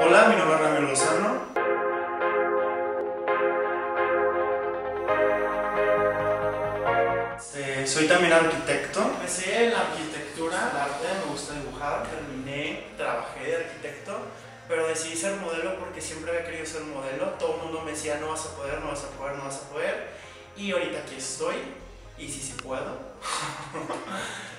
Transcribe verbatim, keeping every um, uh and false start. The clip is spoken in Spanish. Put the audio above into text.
Hola, mi nombre es Ramiro Lozano. Eh, soy también arquitecto. Empecé en la arquitectura, el arte, me gusta dibujar. Terminé, trabajé de arquitecto, pero decidí ser modelo porque siempre había querido ser modelo. Todo el mundo me decía, no vas a poder, no vas a poder, no vas a poder. Y ahorita aquí estoy, y sí, sí puedo.